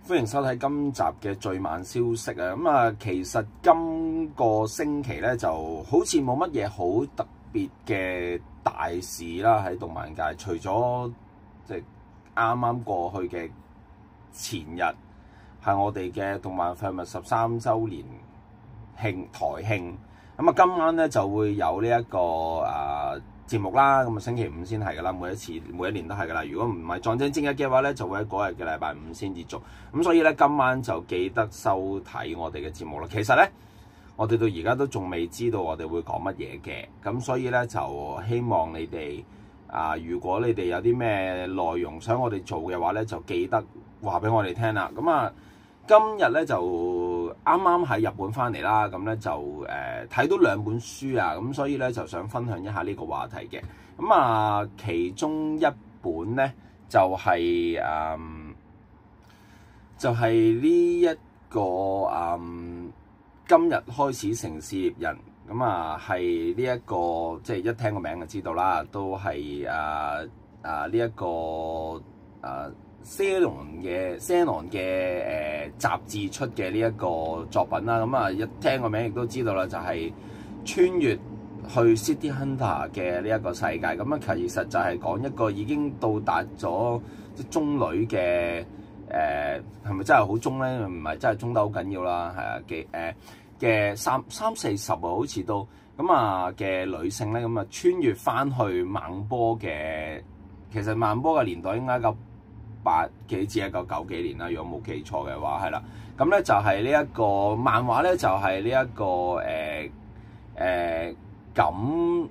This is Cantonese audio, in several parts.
歡迎收睇今集嘅最慢消息啊！咁啊，其實今個星期咧就好似冇乜嘢好特別嘅大事啦，喺動漫界，除咗即係啱啱過去嘅前日係我哋嘅動漫廢物13週年台慶，咁啊今晚咧就會有呢一個節目啦，咁啊星期五先係噶啦，每一年都係噶啦。如果唔係撞正正日嘅話咧，就會喺嗰日嘅禮拜五先至做。咁所以咧今晚就記得收睇我哋嘅節目啦。其實咧，我哋到而家都仲未知道我哋會講乜嘢嘅，咁所以咧就希望你哋如果你哋有啲咩內容想我哋做嘅話咧，就記得話俾我哋聽啦。咁啊，今日咧就啱啱喺日本翻嚟啦，咁咧就睇到兩本書啊，咁所以咧就想分享一下呢個話題嘅。咁啊，其中一本咧就係呢一個今日開始城市獵人，咁啊係呢一個即係一聽個名就知道啦，都係呢一個Sailor 嘅雜誌出嘅呢一個作品啦。咁啊一聽個名亦都知道啦，就係穿越去 City Hunter 嘅呢一個世界。咁啊其實就係講一個已經到達咗即係中女嘅係咪真係好中咧？唔係真係中得好緊要啦，係嘅30-40啊，好似都咁啊嘅女性咧，咁啊穿越翻去孟波嘅，其實孟波嘅年代應該1980幾至1990幾年啦，如果冇記錯嘅話係啦。咁咧就係呢一個漫畫咧，就係呢一個咁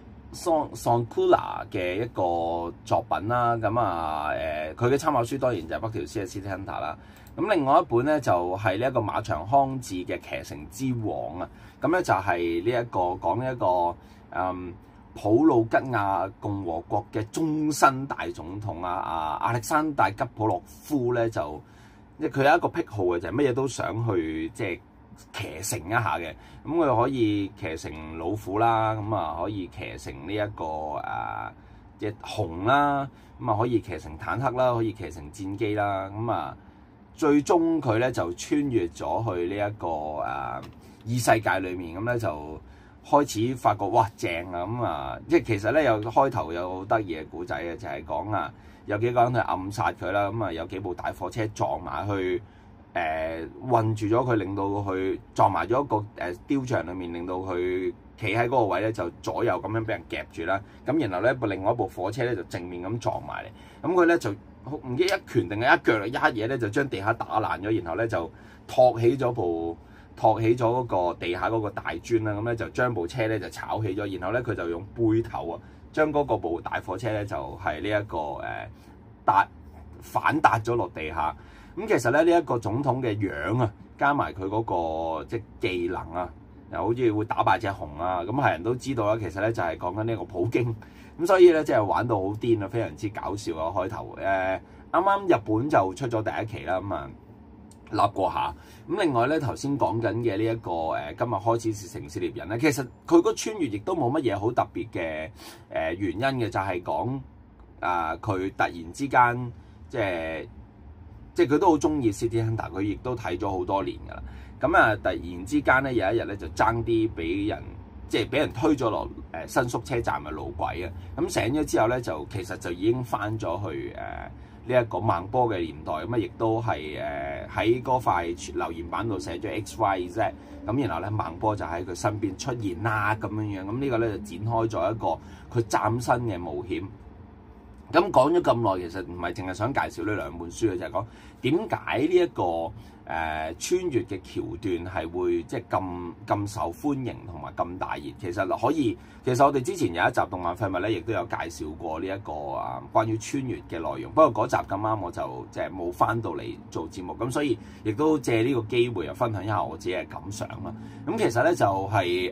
Sankura 嘅一個作品啦。咁啊佢嘅參考書當然就係北條司嘅 City Hunter 啦。咁另外一本咧就係呢一個馬場康治嘅騎乘之王啊。咁咧就係呢一個講一個普魯吉亞共和國嘅終身大總統亞歷山大吉普洛夫咧，就即係佢有一個癖好嘅，就係乜嘢都想去即係騎乘一下嘅。咁佢可以騎乘老虎啦，咁啊可以騎乘呢一個隻熊啦，咁啊可以騎乘坦克啦，可以騎乘戰機啦。咁啊最終佢咧就穿越咗去呢一個異世界裏面，咁咧就開始發覺哇正啊！咁啊即係其實咧有開頭有好得意嘅故仔嘅，就係講有幾個人去暗殺佢啦，咁啊有幾部大貨車撞埋去困住咗佢，令到佢撞埋咗一個雕像裏面，令到佢企喺嗰個位咧就左右咁樣俾人夾住啦。咁然後咧另外一部火車咧就正面咁撞埋嚟，咁佢咧就唔記得一拳定係一腳一嘢咧就將地下打爛咗，然後咧就托起咗嗰個地下嗰個大磚啦，咁咧就將部車咧就炒起咗，然後咧佢就用背頭將嗰部大貨車咧就係呢一個反彈咗落地下。咁其實咧呢一個總統嘅樣加埋佢嗰個即係技能又好似會打敗隻熊咁係人都知道啦。其實咧就係講緊呢個普京，咁所以咧即係玩到好癲啊，非常之搞笑啊！開頭啱啱日本就出咗第一期啦，咁啊立過下。咁另外咧頭先講緊嘅呢一個今日開始是城市獵人咧，其實佢個穿越亦都冇乜嘢好特別嘅原因嘅，就係講佢突然之間即係佢都好中意 City Hunter， 佢亦都睇咗好多年㗎啦。咁突然之間咧有一日咧就爭啲俾人推咗落新宿車站嘅路軌啊！咁醒咗之後咧就其實就已經翻咗去呢一個孟波嘅年代，咁亦都係喺嗰塊留言板度寫咗 XYZ， 咁然後咧孟波就喺佢身邊出現啦咁樣樣，咁呢個咧就展開咗一個佢嶄新嘅冒險。咁講咗咁耐，其實唔係淨係想介紹呢兩本書嘅，就係講點解呢一個穿越嘅橋段係會即係咁受歡迎同埋咁大熱。其實我哋之前有一集動漫廢物咧，亦都有介紹過呢一個關於穿越嘅內容。不過嗰集咁啱我就即係冇翻到嚟做節目，咁所以亦都借呢個機會又分享一下我自己嘅感想啦。咁其實咧就係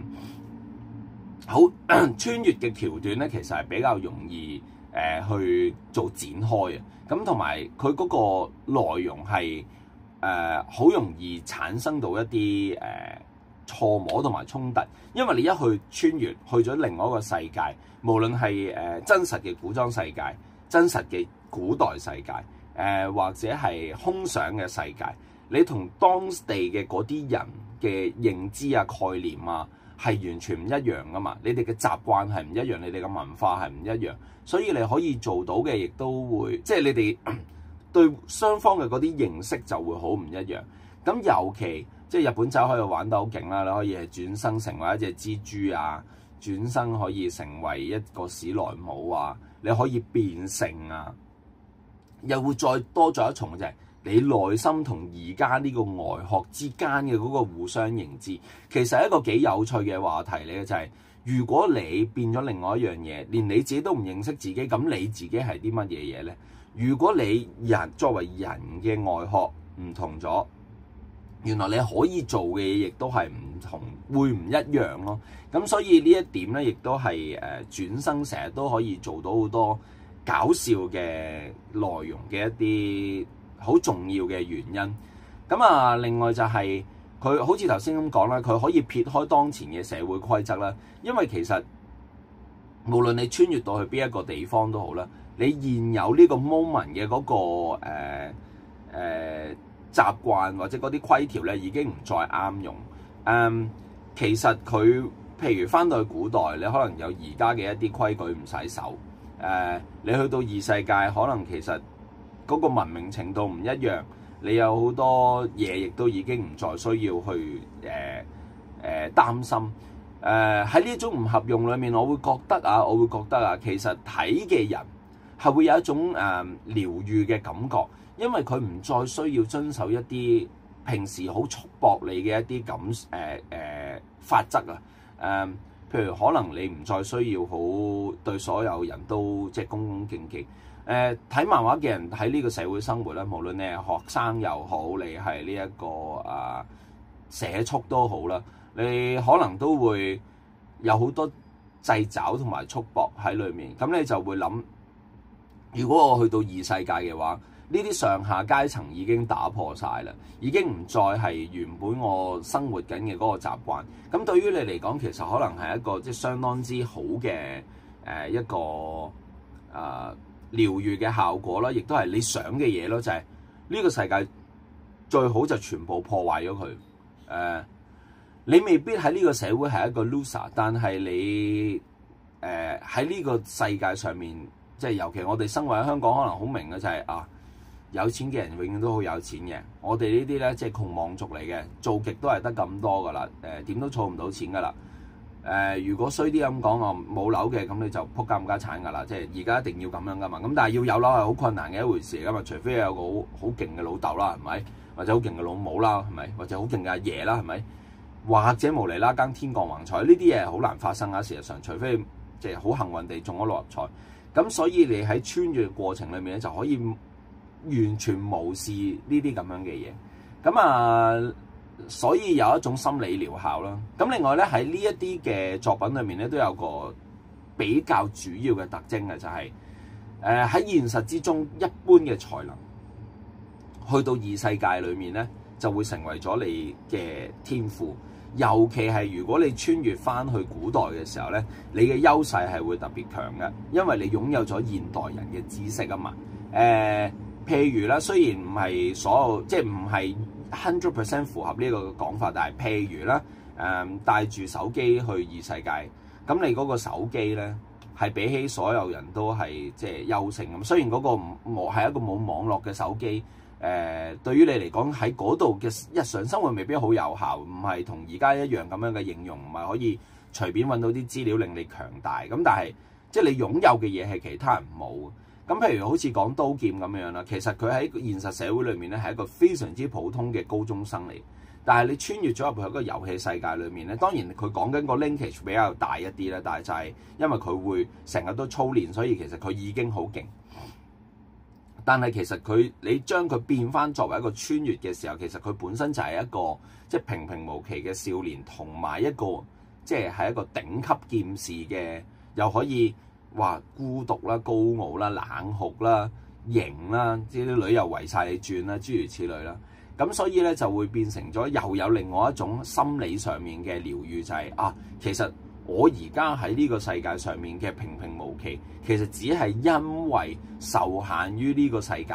穿越嘅橋段咧，其實係比較容易去做展開咁同埋佢嗰個內容係好容易產生到一啲錯摸同埋衝突，因為你一去穿越去咗另外一個世界，無論係真實嘅古裝世界、真實嘅古代世界， 或者係空想嘅世界，你同當地嘅嗰啲人嘅認知啊、概念啊係完全唔一樣噶嘛，你哋嘅習慣係唔一樣，你哋嘅文化係唔一樣，所以你可以做到嘅亦都會，即係你哋對雙方嘅嗰啲認識就會好唔一樣。咁尤其即係日本仔可以玩得好勁啦，你可以係轉生成為一隻蜘蛛啊，轉生可以成為一個史萊姆啊，你可以變性啊，又會再多咗一重就係你內心同而家呢個外殼之間嘅嗰個互相認知，其實係一個幾有趣嘅話題嚟嘅，就係如果你變咗另外一樣嘢，連你自己都唔認識自己，咁你自己係啲乜嘢嘢呢？如果你作為人嘅外殼唔同咗，原來你可以做嘅嘢亦都係唔同，會唔一樣咯。咁所以呢一點咧，亦都係轉生成日都可以做到好多搞笑嘅內容嘅一啲好重要嘅原因。咁啊，另外就係佢好似頭先咁講啦，佢可以撇開當前嘅社會規則啦，因為其實無論你穿越到去邊一個地方都好啦，你現有呢個 moment 嘅嗰個習慣或者嗰啲規條咧已經唔再啱用。其實佢譬如翻到去古代，你可能有而家嘅一啲規矩唔使守。你去到異世界，可能其實嗰個文明程度唔一樣，你有好多嘢亦都已經唔再需要去擔心。喺呢種唔合用裏面，我會覺得啊，其實睇嘅人係會有一種療愈嘅感覺。因為佢唔再需要遵守一啲平時好束縛你嘅一啲法則啊，譬如可能你唔再需要好對所有人都即係恭恭敬敬。睇漫畫嘅人喺呢個社會生活咧，無論你係學生又好，你係呢一個社畜都好啦，你可能都會有好多掣肘同埋束縛喺裏面。咁你就會諗，如果我去到異世界嘅話，呢啲上下階層已經打破晒啦，已經唔再係原本我生活緊嘅嗰個習慣。咁對於你嚟講，其實可能係一個即係相當之好嘅一個療愈嘅效果啦，亦都係你想嘅嘢咯。就係呢個世界最好就全部破壞咗佢。你未必喺呢個社會係一個 loser， 但係你喺呢個世界上面，即係尤其我哋生活喺香港，可能好明嘅就係有錢嘅人永遠都好有錢嘅，我哋呢啲咧即係窮望族嚟嘅，做極都係得咁多噶啦，點都儲唔到錢噶啦。如果衰啲咁講，我冇樓嘅，咁你就撲家唔家產噶啦，即係而家一定要咁樣噶嘛。咁但係要有樓係好困難嘅一回事嚟噶嘛，除非有個好勁嘅老豆啦，係咪？或者好勁嘅老母啦，係咪？或者好勁嘅阿爺啦，係咪？或者無厘啦更天降橫財，呢啲嘢好難發生啊！事實上，除非即係好幸運地中咗六合彩。咁所以你喺穿越嘅過程裏面咧，就可以完全無視呢啲咁樣嘅嘢。咁所以有一種心理療效啦。咁另外咧，喺呢一啲嘅作品裏面咧，都有個比較主要嘅特徵嘅，就係喺現實之中一般嘅才能，去到異世界裏面咧，就會成為咗你嘅天賦。尤其係如果你穿越翻去古代嘅時候咧，你嘅優勢係會特別強嘅，因為你擁有咗現代人嘅知識啊嘛。譬如啦，雖然唔係所有，即係唔係 100% 符合呢個講法，但係譬如啦，帶住手機去異世界，咁你嗰個手機咧係比起所有人都係即係優勝咁。雖然嗰個係一個冇網絡嘅手機。對於你嚟講喺嗰度嘅日常生活未必好有效，唔係同而家一樣咁樣嘅應用，唔係可以隨便揾到啲資料令你強大。咁但係即係你擁有嘅嘢係其他人冇。咁譬如好似講刀劍咁樣啦，其實佢喺現實社會裏面咧係一個非常之普通嘅高中生嚟。但係你穿越咗入去一個遊戲世界裏面咧，當然佢講緊個 linkage 比較大一啲啦，但係就係因為佢會成日都操練，所以其實佢已經好勁。但係其實你將佢變翻作為一個穿越嘅時候，其實佢本身就係一個即係平平無奇嘅少年，同埋一個即係一個頂級劍士嘅，又可以話孤獨啦、高傲啦、冷酷啦、型啦，即係啲女又圍晒你轉啦，諸如此類啦。咁所以咧就會變成咗又有另外一種心理上面嘅療愈，就係其實我而家喺呢個世界上面嘅平平無奇，其實只係因為受限於呢個世界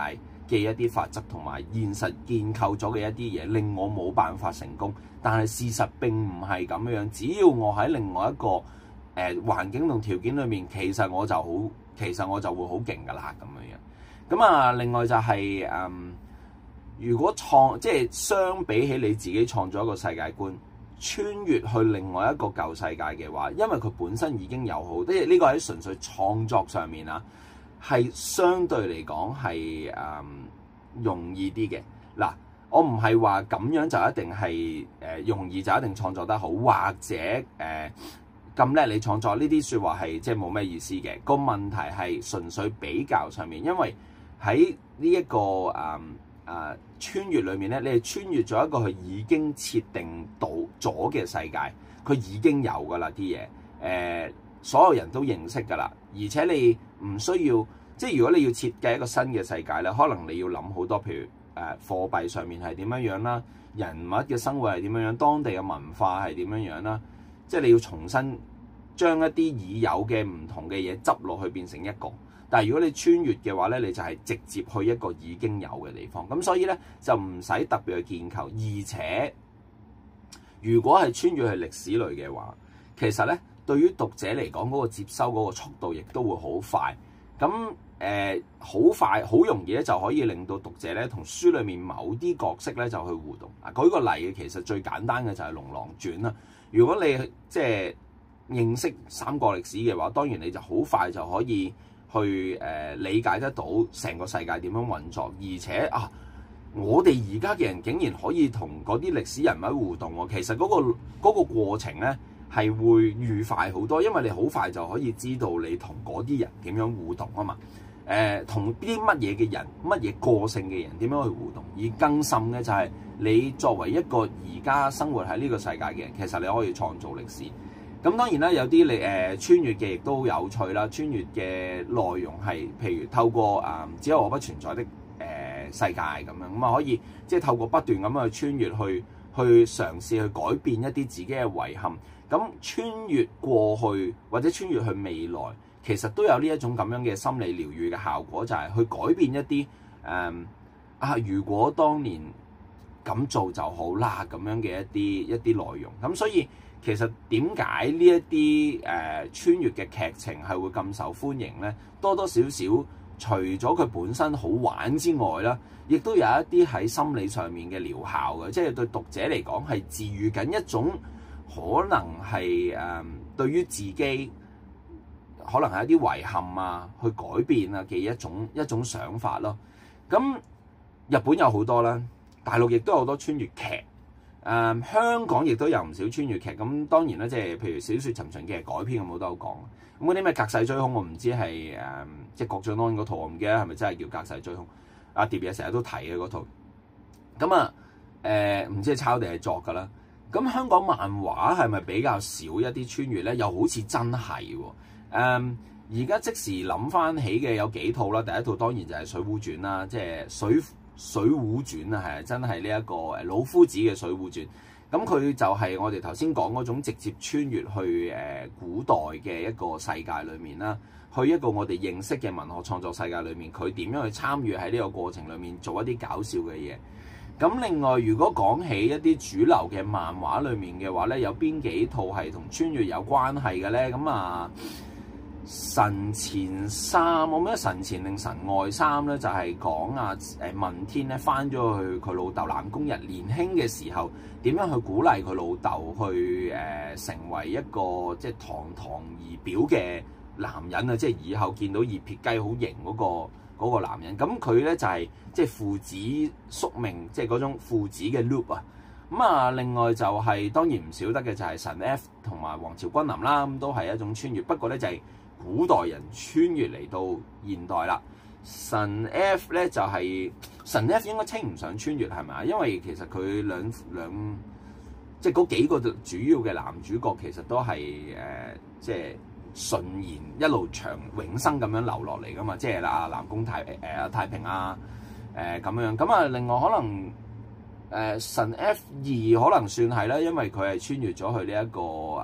嘅一啲法則同埋現實建構咗嘅一啲嘢，令我冇辦法成功。但係事實並唔係咁樣，只要我喺另外一個環境同條件裏面，其實我就會好勁㗎啦咁樣。咁啊，另外就係如果即係相比起你自己創造一個世界觀，穿越去另外一個舊世界嘅話，因為佢本身已經有好，即係呢個喺純粹創作上面啊，係相對嚟講係容易啲嘅。嗱，我唔係話咁樣就一定係容易就一定創作得好，或者咁叻你創作呢啲説話係即係冇咩意思嘅。個問題係純粹比較上面，因為喺呢一個穿越裏面咧，你係穿越咗一個佢已經設定到咗嘅世界，佢已經有㗎啦啲嘢，所有人都認識㗎啦，而且你唔需要，即係如果你要設計一個新嘅世界咧，可能你要諗好多，譬如貨幣上面係點樣樣啦，人物嘅生活係點樣樣，當地嘅文化係點樣樣啦，即係你要重新將一啲已有嘅唔同嘅嘢執落去變成一個。但係如果你穿越嘅話咧，你就係直接去一個已經有嘅地方，咁所以咧就唔使特別去建構，而且如果係穿越去歷史類嘅話，其實咧對於讀者嚟講嗰個接收嗰個速度亦都會好快，咁好快好容易咧就可以令到讀者咧同書裡面某啲角色咧就去互動。舉個例，其實最簡單嘅就係《龍狼傳》啦。如果你即係認識三國歷史嘅話，當然你就好快就可以去理解得到成個世界點樣運作，而且我哋而家嘅人竟然可以同嗰啲歷史人物互動喎，其實嗰個過程咧係會愉快好多，因為你好快就可以知道你同嗰啲人點樣互動啊嘛，同啲乜嘢嘅人、乜嘢個性嘅人點樣去互動，而更甚嘅就係你作為一個而家生活喺呢個世界嘅人，其實你可以創造歷史。咁當然啦，有啲你穿越嘅亦都有趣啦。穿越嘅內容係譬如透過只有我不存在的世界咁樣，咁可以即係透過不斷咁樣去穿越去嘗試去改變一啲自己嘅遺憾。咁穿越過去或者穿越去未來，其實都有呢一種咁樣嘅心理療愈嘅效果，就係去改變一啲如果當年咁做就好啦咁樣嘅一啲內容。咁所以其實點解呢一啲穿越嘅劇情係會咁受歡迎呢？多多少少除咗佢本身好玩之外啦，亦都有一啲喺心理上面嘅療效嘅，即係對讀者嚟講係治癒緊一種可能係對於自己可能係一啲遺憾去改變嘅一種想法咯。咁日本有好多啦，大陸亦都有好多穿越劇。香港亦都有唔少穿越劇，咁當然啦，即係譬如小説《尋秦記》改編，我冇得好講。咁嗰啲咩隔世追兇，我唔知係即係郭晉安嗰套，我唔記得係咪真係叫隔世追兇。阿碟嘢成日都提嘅嗰套。咁唔知係抄定係作㗎啦。咁香港漫畫係咪比較少一啲穿越咧？又好似真係喎。而家即時諗翻起嘅有幾套啦，第一套當然就係《水滸傳》啦，即係水滸傳啊，係真係呢一個老夫子嘅《水滸傳》。咁佢就係我哋頭先講嗰種直接穿越去古代嘅一個世界裏面啦，去一個我哋認識嘅文學創作世界裏面，佢點樣去參與喺呢個過程裏面做一啲搞笑嘅嘢。咁另外，如果講起一啲主流嘅漫畫裏面嘅話咧，有邊幾套係同穿越有關係嘅咧？咁神前三，我記得神前定神外三咧，就係講問天咧翻咗去佢老豆南宮日年輕嘅時候，點樣去鼓勵佢老豆去成為一個即係堂堂儀表嘅男人啊！即係以後見到二撇雞好型嗰個男人。咁佢咧就係即係父子宿命，即係嗰種父子嘅 loop 啊！另外就係當然唔少得嘅就係神 F 同埋王朝君臨啦，咁都係一種穿越。不過咧就係古代人穿越嚟到現代啦。神 F 咧就係神 F 應該稱唔上穿越係咪啊？因為其實佢兩即係嗰幾個主要嘅男主角其實都係即係順延一路長永生咁樣流落嚟噶嘛，即係南宮太平咁樣。咁另外可能神 F2 可能算係啦，因為佢係穿越咗去呢一個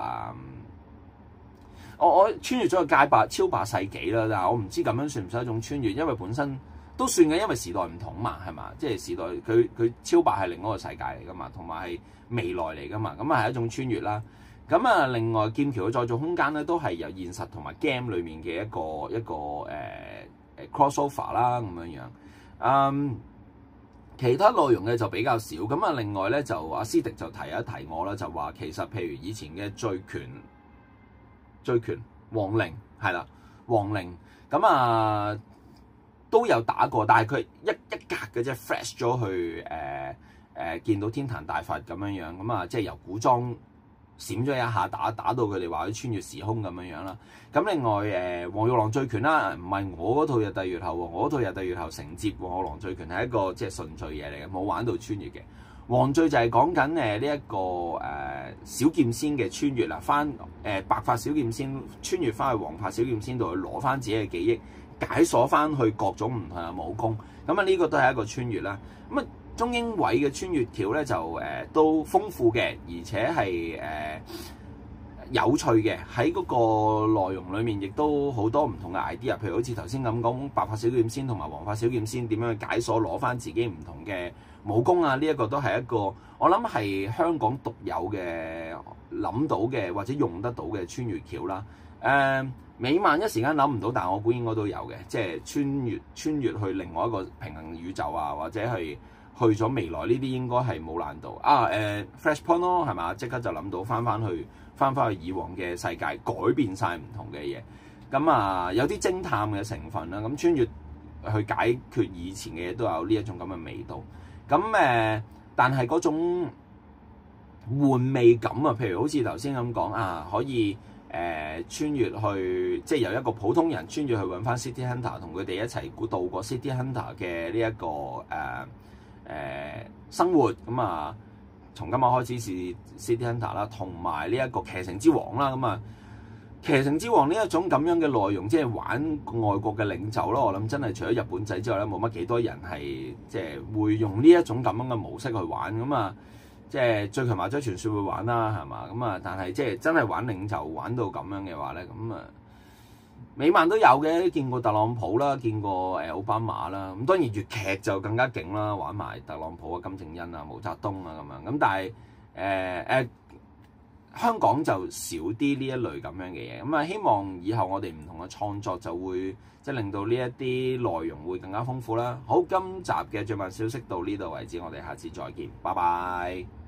我穿越咗個超白世紀啦，但係我唔知咁樣算唔算一種穿越，因為本身都算嘅，因為時代唔同嘛，係嘛？即係時代佢超白係另一個世界嚟噶嘛，同埋係未來嚟噶嘛，咁啊係一種穿越啦。咁啊，另外劍橋嘅再造空間咧，都係由現實同埋 game 裡面嘅一個crossover 啦咁樣樣。其他內容嘅就比較少。咁啊，另外咧就阿斯迪就提一提我啦，就話其實譬如以前嘅醉拳皇陵係啦，皇陵咁啊都有打過，但係佢一格嘅啫 ，flash 咗去見到天壇大佛咁樣樣，咁啊即係由古裝閃咗一下打到佢哋話佢穿越時空咁樣樣啦。咁另外黃玉郎醉拳啦，唔係我嗰套日帝月後喎，我嗰套日帝月後承接黃玉郎醉拳係一個即係順序嘢嚟嘅，冇玩到穿越嘅。黃醉就係講緊呢一個小劍仙嘅穿越啦，翻白髮小劍仙穿越翻去黃髮小劍仙度去攞翻自己嘅記憶，解鎖翻去各種唔同嘅武功。咁啊呢個都係一個穿越啦。咁啊中英偉嘅穿越橋咧就都豐富嘅，而且係有趣嘅。喺嗰個內容裡面亦都好多唔同嘅 idea，譬如好似頭先咁講白髮小劍仙同埋黃髮小劍仙點樣去解鎖攞翻自己唔同嘅武功啊！呢一個都係一個我諗係香港獨有嘅諗到嘅或者用得到嘅穿越橋啦。美漫一時間諗唔到，但係我估應該都有嘅，即係穿越去另外一個平衡宇宙啊，或者係去咗未來呢啲應該係冇難度啊。Flashpoint 咯，係嘛？即刻就諗到翻去以往嘅世界，改變晒唔同嘅嘢。咁啊，有啲偵探嘅成分啦。咁穿越去解決以前嘅嘢都有呢一種咁嘅味道。咁但係嗰種玩味感啊，譬如好似頭先咁講啊，可以穿越去，即係由一個普通人穿越去揾翻 City Hunter， 同佢哋一齊度過 City Hunter 嘅呢一個生活。咁啊，從今日開始是 City Hunter 啦，同埋呢一個騎乘之王啦。咁啊，騎乘之王呢一種咁樣嘅內容，即係玩外國嘅領袖咯。我諗真係除咗日本仔之外咧，冇乜幾多人係即係會用呢一種咁樣嘅模式去玩。咁啊，即係最強麻雀傳說會玩啦，係嘛？咁啊，但係即係真係玩領袖玩到咁樣嘅話咧，咁啊，美漫都有嘅，見過特朗普啦，見過奧巴馬啦。咁當然粵劇就更加勁啦，玩埋特朗普啊、金正恩啊、毛澤東啊咁樣。咁但係香港就少啲呢一類咁樣嘅嘢。咁啊，希望以後我哋唔同嘅創作就會即係令到呢一啲內容會更加豐富啦。好，今集嘅最慢消息到呢度為止，我哋下次再見，拜拜。